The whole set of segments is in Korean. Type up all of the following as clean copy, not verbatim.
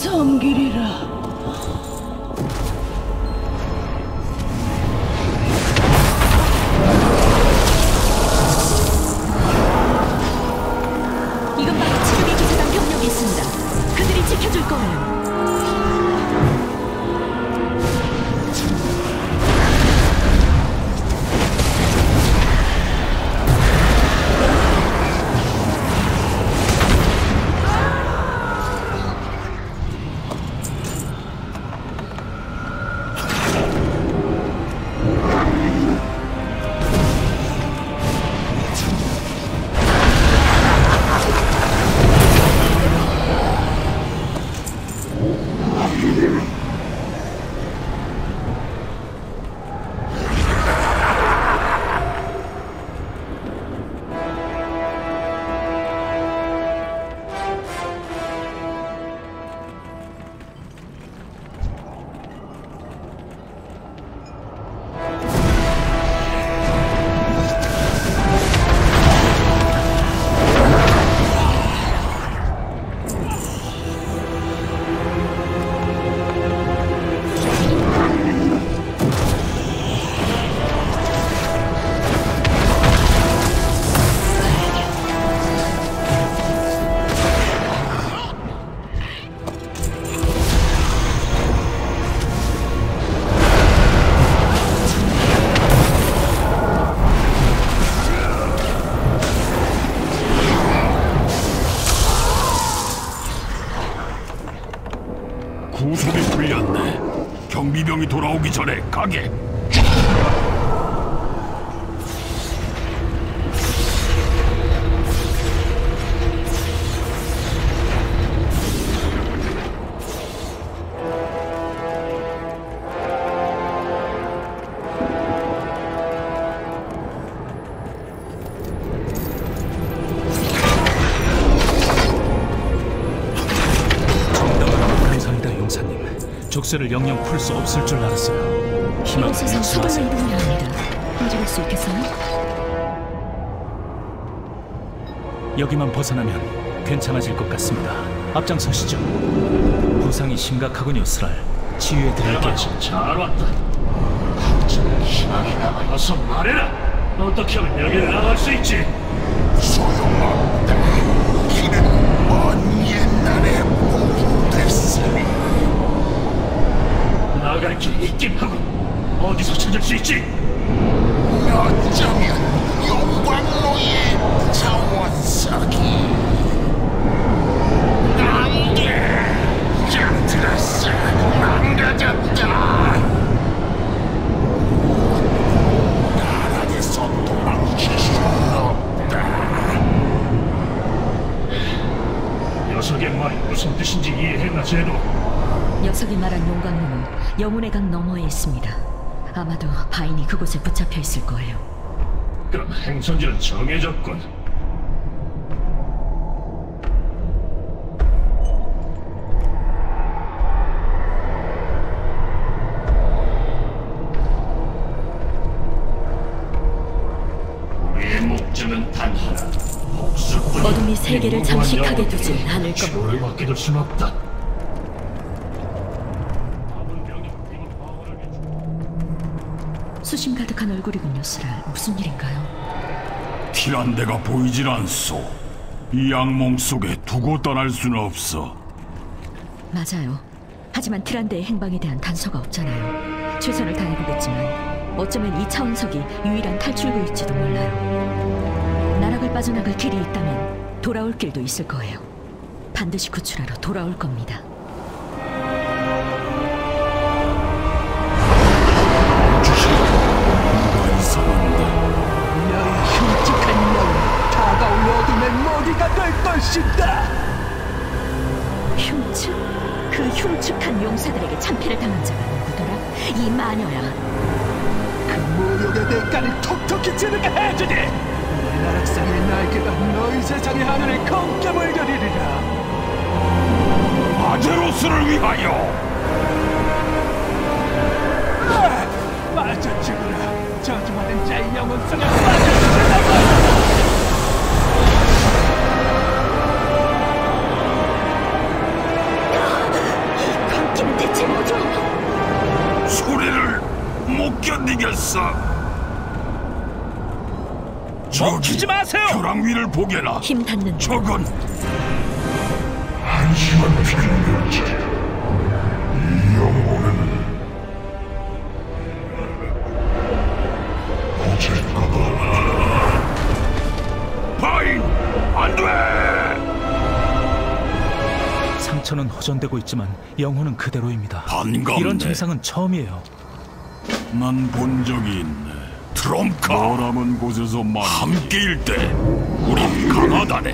섬기리라. 이건 바로 지금의 기사단 병력이 있습니다. 그들이 지켜줄 거예요. 구속이 풀렸네. 경비병이 돌아오기 전에 가게. 족쇄를 영영 풀 수 없을 줄 알았어요. 희망을 이곳에서 서둘러 이동해야 합니다. 움직일 수 있겠어요? 여기만 벗어나면 괜찮아질 것 같습니다. 앞장서시죠. 부상이 심각하군요, 스랄. 치유해드릴게요. 잘 왔다. 걱정은 희망이 남아. 어서 말해라. 어떻게 하면 여기를 나갈 수 있지? 소용없다. 길은 먼 옛날에 봉인됐으니 나갈 길이 있긴 하고 어디서 찾을 수 있지? 어쩌면 용광로의 자원석이 안돼. 잠들었어. 망가졌다. 나락에서 도망칠 수는 없다. 녀석의 말이 무슨 뜻인지 이해했나 제도? 녀석이 말한 용광로는 영혼의 강 너머에 있습니다. 아마도 바인이 그곳에 붙잡혀 있을 거예요. 그럼 행선지는 정해졌군. 우리의 목적은 단 하나. 복수뿐. 어둠이 세계를 잠식하게 두진 않을 겁니다. 치료를 맡겨둘 순 없다. 수심 가득한 얼굴이군요, 스랄. 무슨 일인가요? 티란데가 보이질 않소. 이 악몽 속에 두고 떠날 수는 없어. 맞아요. 하지만 티란데의 행방에 대한 단서가 없잖아요. 최선을 다해보겠지만 어쩌면 이 차원석이 유일한 탈출구일지도 몰라요. 나락을 빠져나갈 길이 있다면 돌아올 길도 있을 거예요. 반드시 구출하러 돌아올 겁니다. 너의 흉측한 영은 다가올 어둠의 먹이가 될 것이다. 흉측? 그 흉측한 용사들에게 참패를 당한 자가 누구더라? 이 마녀야. 그 모욕의 대가를 톡톡히 치르게 해주니 내 나락상의 날개가 너희 세상의 하늘을 검게 물들이리라. 아제로스를 위하여! 빠져 죽으라. 저주받은 자의 영혼 속에 빠져 죽으라고. 되겠어. 멈추지 마세요! 벼랑 위를 보게라. 힘 닿는 저건 한심한 비밀이었지. 이 영혼은 어질까봐. 파인, 안 돼! 상처는 호전되고 있지만 영혼은 그대로입니다. 반갑네. 이런 증상은 처음이에요. 난 본 적이 있네. 트럼카. 너라는 곳에서 말이지. 함께일 때 우린 강하다네.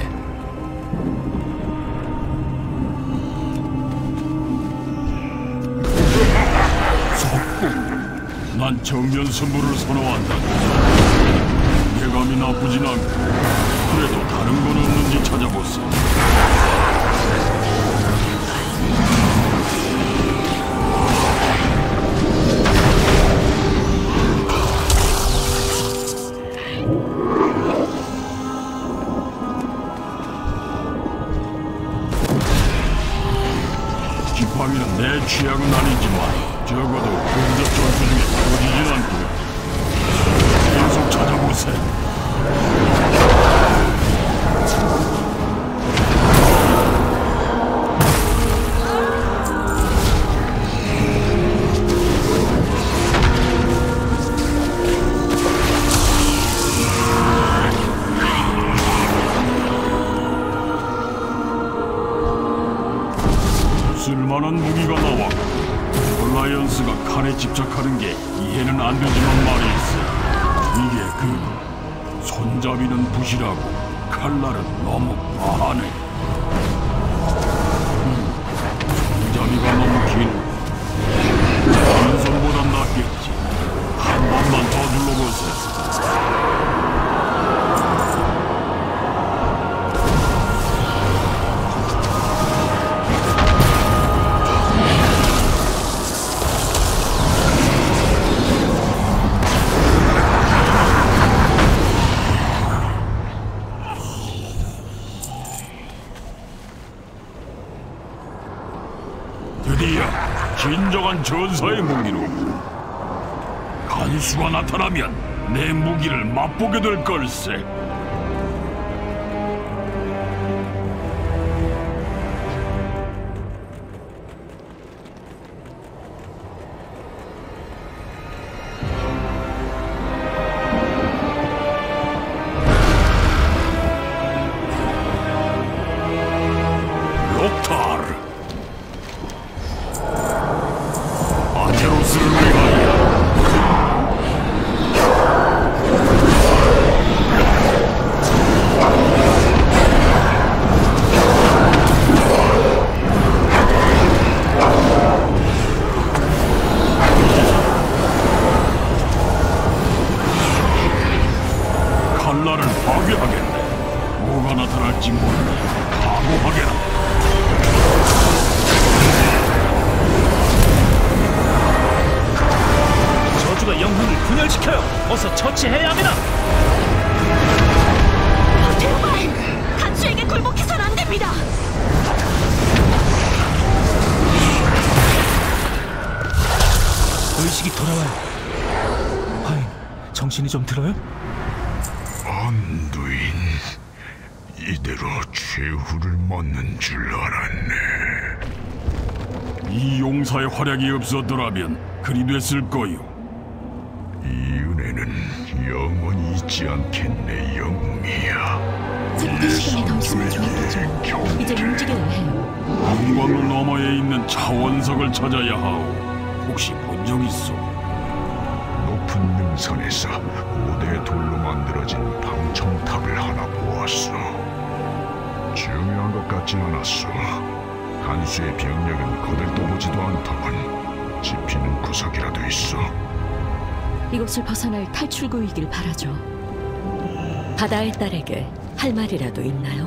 속고. 난 정면 승부를 선호한다. 예감이 나쁘진 않고. 그래도 다른 건 없는지 찾아보세. 지팡이는 내 취향은 아니지만 적어도 근접 전투 중에 터지진 않고. 계속 찾아보세. 쓸만한 무기가 나와. 얼라이언스가 칼에 집착하는 게 이해는 안 되지만 말이있어. 이게 그 손잡이는 부실하고 칼날은 너무 과하네. 손잡이가 너무 긴. 왼손보단 낫겠지. 한 번만 더 눌러보세요. 드디어 진정한 전사의 무기로. 간수가 나타나면 내 무기를 맛보게 될 걸세. 록타르. 아제로스를 위하여. 칼날을 파괴하겠네. 뭐가 나타날지 몰라. 각오하게라. 저주가 영혼을 분열시켜요. 어서 처치해야 합니다. 대우마인! 간수에게 굴복해선 안 됩니다. 의식이 돌아와요. 파인, 정신이 좀 들어요? 안두인, 이대로 최후를 맞는 줄 알았네. 이 용사의 활약이 없었더라면 그리 됐을 거요. 이 은혜는 영원히 잊지 않겠네, 영웅이야. 잠깐 시간이 더 있으면 좋았겠죠. 이제 움직여야 해요. 한광로 너머에 있는 차원석을 찾아야 하오. 혹시 본 적 있어? 높은 능선에서 5대 돌로 만들어진 방청탑을 하나 보았어. 중요한 것 같진 않았어. 간수의 병력은 거들떠보지도 않더군. 집히는 구석이라도 있어. 이곳을 벗어날 탈출구이길 바라죠. 바다의 딸에게 할 말이라도 있나요?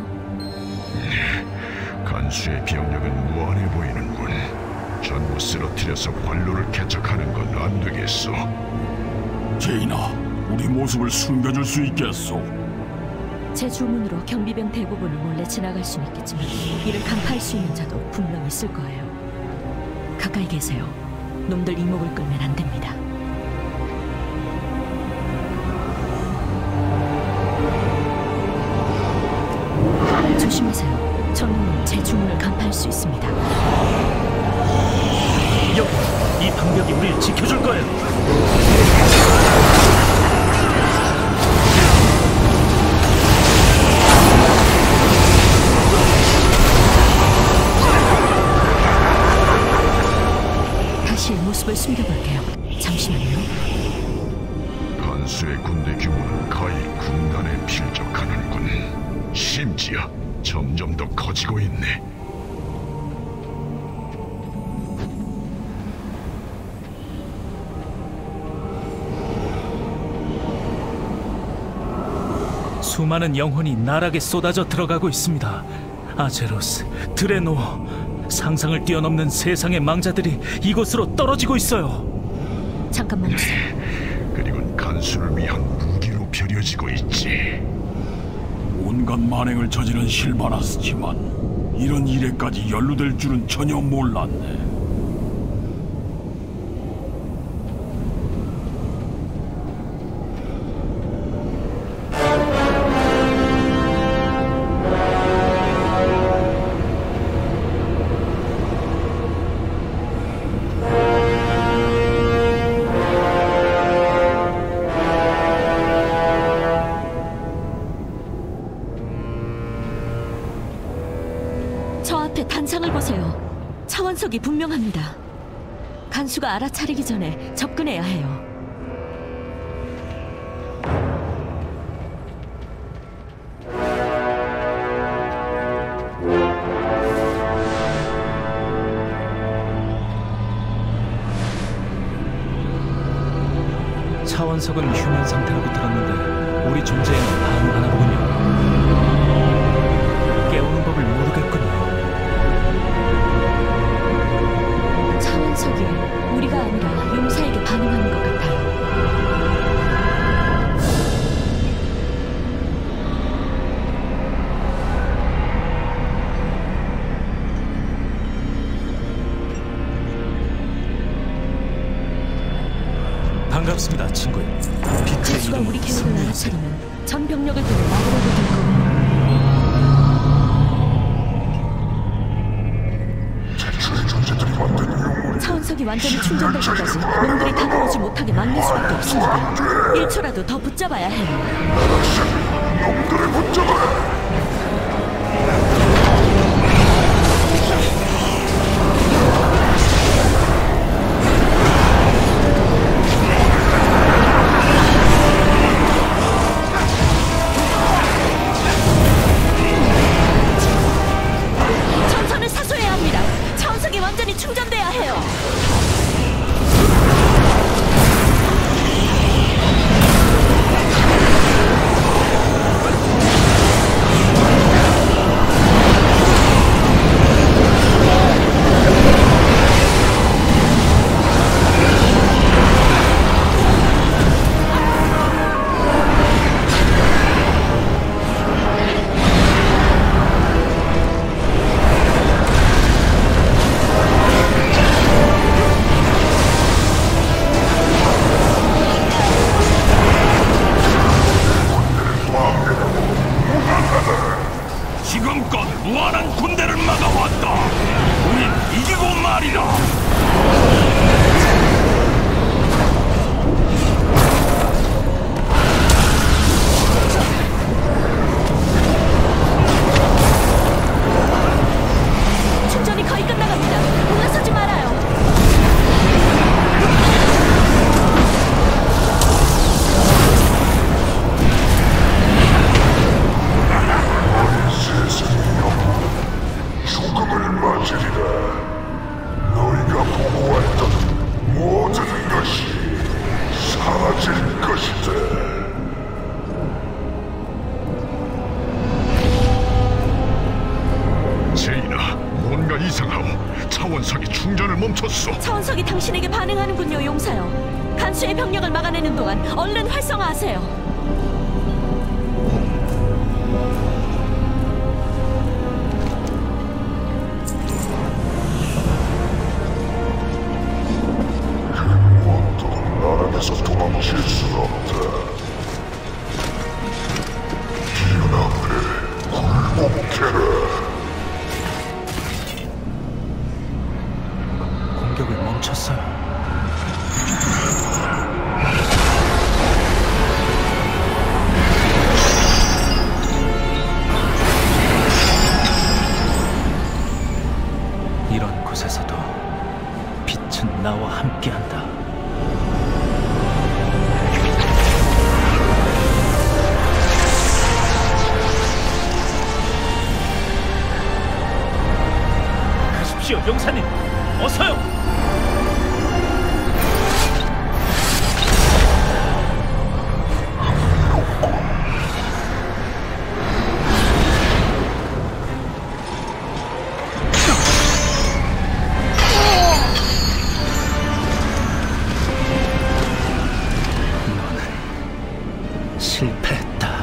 간수의 병력은 무한해 보이는군. 전부 쓰러뜨려서 관로를 개척하는 건 안 되겠어. 제이나, 우리 모습을 숨겨줄 수 있겠소? 제 주문으로 경비병 대부분을 몰래 지나갈 수는 있겠지만 이를 간파할 수 있는 자도 분명 있을 거예요. 가까이 계세요. 놈들 이목을 끌면 안 됩니다. 조심하세요. 저는 제 주문을 간파할 수 있습니다. 여기, 이 방벽이 우리를 지켜줄 거예요. 다시 모습을 숨겨볼게요. 잠시만요. 간수의 군대 규모는 거의 군단에 필적하는군. 심지어 점점 더 커지고 있네. 수많은 영혼이 나락에 쏟아져 들어가고 있습니다. 아제로스, 드레노, 상상을 뛰어넘는 세상의 망자들이 이곳으로 떨어지고 있어요. 잠깐 멈추세요. 그리고 간수를 위한 무기로 벼려지고 있지. 온갖 만행을 저지른 실바나스지만 이런 일에까지 연루될 줄은 전혀 몰랐네. 저 앞에 단상을 보세요. 차원석이 분명합니다. 간수가 알아차리기 전에 접근해야 해요. 차원석은 휴면 상태라고 들었는데 우리 존재에는 반응 안 하더군요. 깨우는 법을 모르겠군요. 차원석이 우리가 아니라 용사에게 반응하는 것 같아요. 반갑습니다, 친구요. 빛의 제수가 우리 이름으로 계획을 승리하세요. 알아차리면 전 병력을 보내 막으려고 될 거예요. 차원석이 완전히 충전될 때까지 놈들이 다가오지 못하게 막는 수밖에 없습니다. 1초라도 더 붙잡아야 해요. 전선을 사수해야 합니다. 차원석이 완전히 충전돼야 해요. 지금껏 무한한 군대를 막아왔다. 우린 이기고 말이다. 충전이 거의 끝나갑니다. 올라서지 말아요. 죽음을 맞으리라. 너희가 보고왔던 모든 것이 사라질 것이다. 제이나, 뭔가 이상하오. 차원석이 충전을 멈췄어. 차원석이 당신에게 반응하는군요, 용사요. 간수의 병력을 막아내는 동안 얼른 활성화하세요. 나락에서 도망칠 수 없다. 기운 앞에 굴복해라. 멈췄어요. 이런 곳에서도 빛은 나와 함께한다. 가십시오, 용사님. 어서요. 실패했다.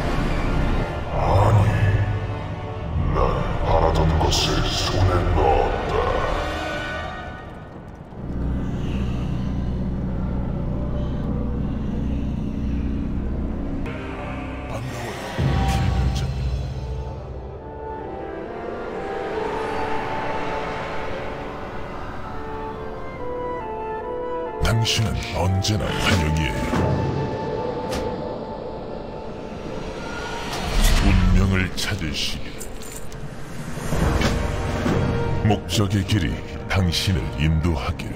바라던 것을 손에 넣었다. 반가워요, 필명자님. 당신은 언제나 환영이에요. 운명을 찾으시길. 목적의 길이 당신을 인도하길.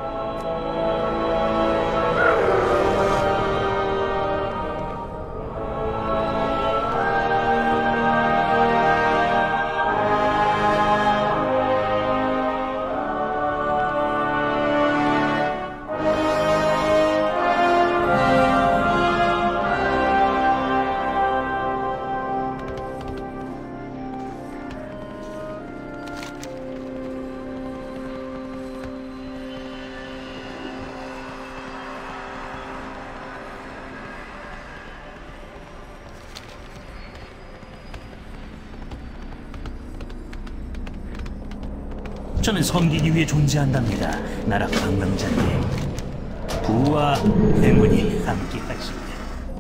저는 섬기기 위해 존재한답니다. 나라 방랑자님. 부와 행운이 함께하시길.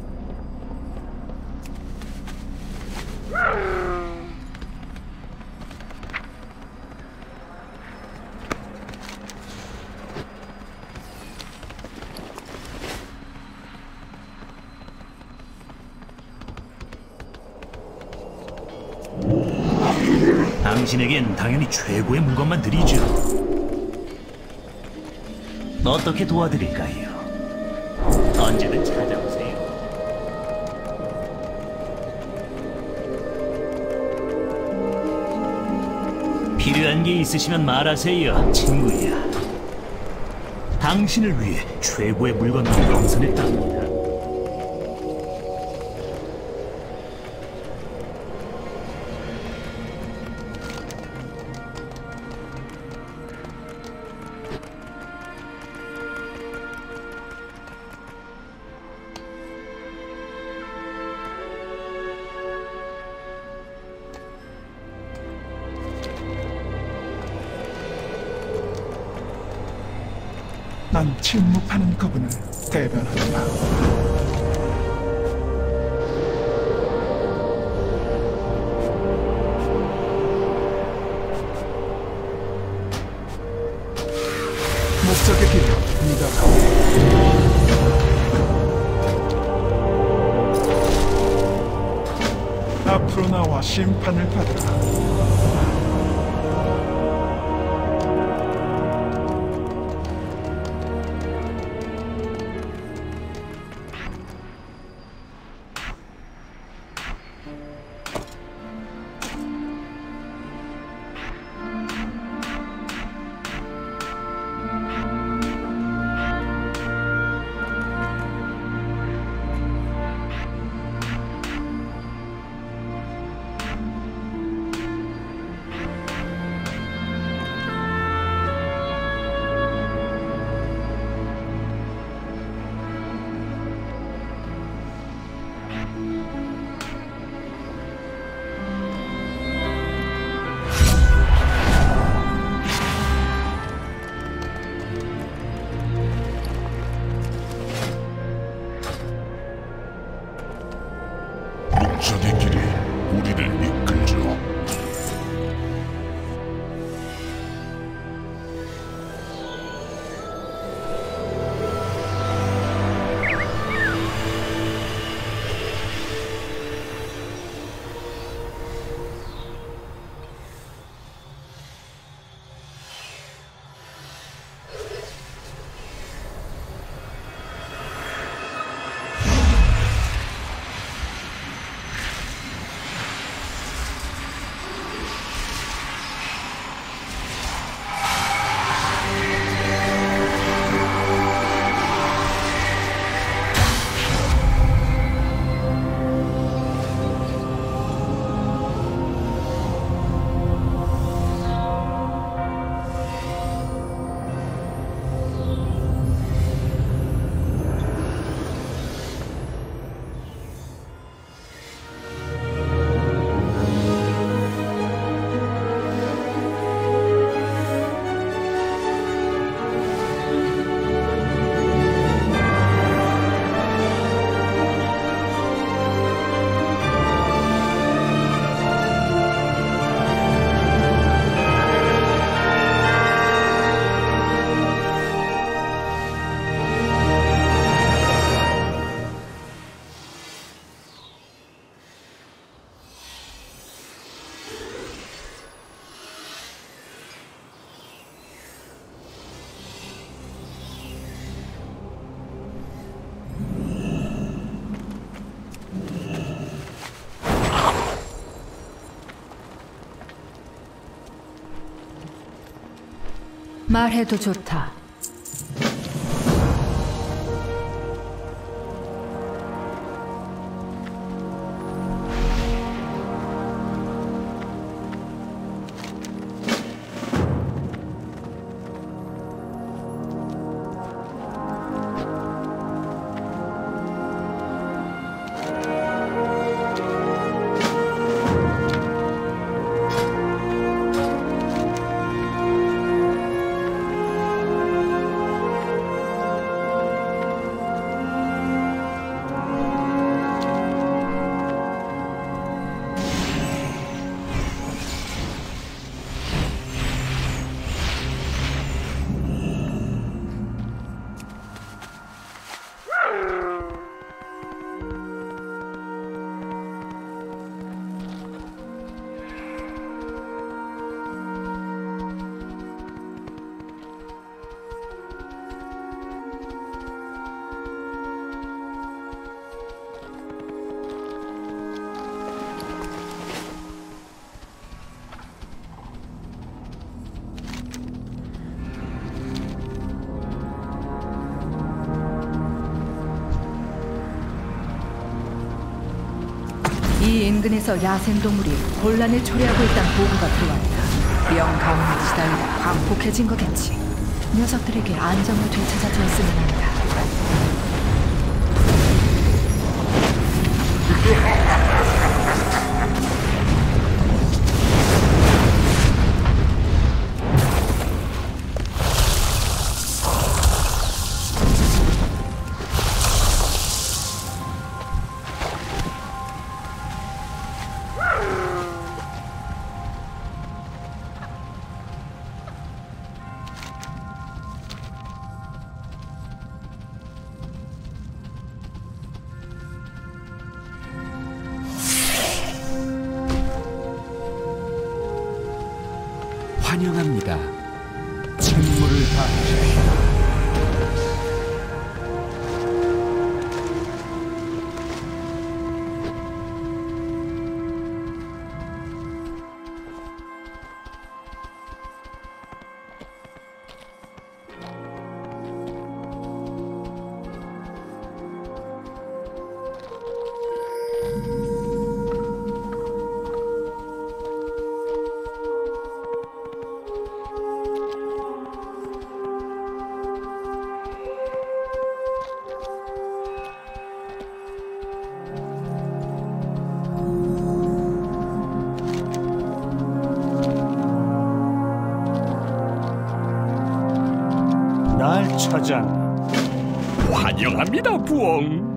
당신에겐 당연히 최고의 물건만 드리죠. 어떻게 도와드릴까요? 언제든 찾아오세요. 필요한 게 있으시면 말하세요, 친구야. 당신을 위해 최고의 물건을 명선했답니다. 난 침묵하는 그분을 대변한다. 목적의 길을 믿어라. 앞으로 나와 심판을 받으라. 말해도 좋다. 이 인근에서 야생동물이 혼란을 초래하고 있다는 보고가 들어왔다. 명강을 시달리다 광폭해진 거겠지. 녀석들에게 안정을 되찾아주었으면 한다. 환영합니다. 책무를 다하십시오. 날 찾았나? 환영합니다, 부엉.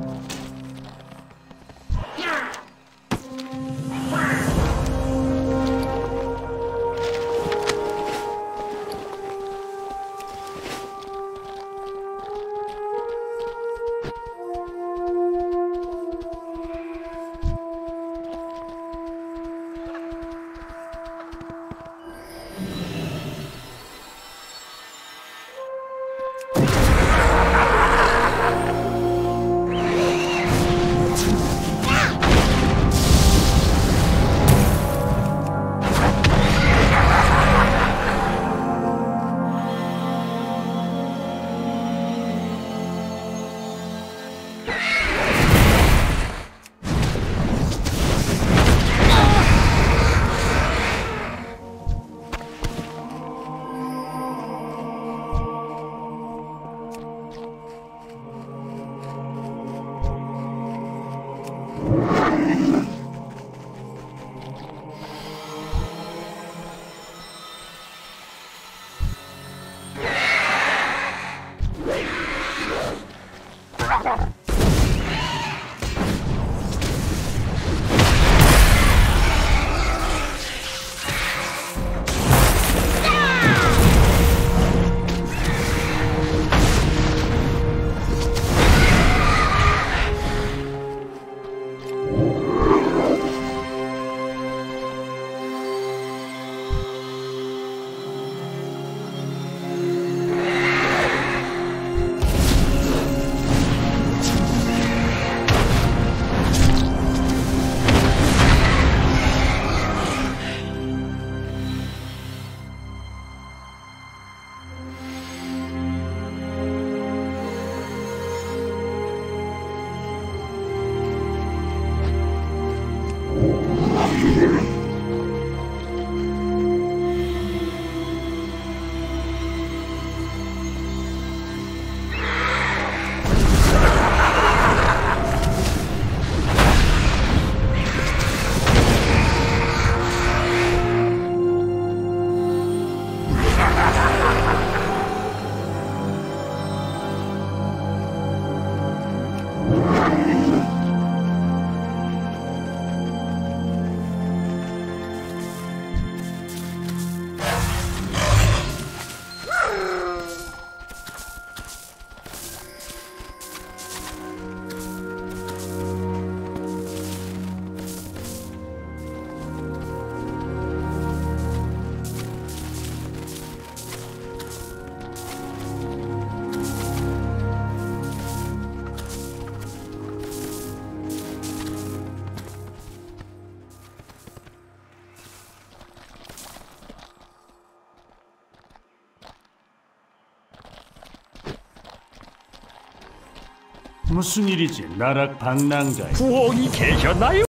무슨 일이지, 나락 방랑자야? 부엉이 계셨나요?